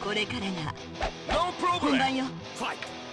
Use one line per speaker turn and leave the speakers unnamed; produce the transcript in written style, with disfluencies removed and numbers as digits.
これからが
No
本番
problem.
よ。
Fight.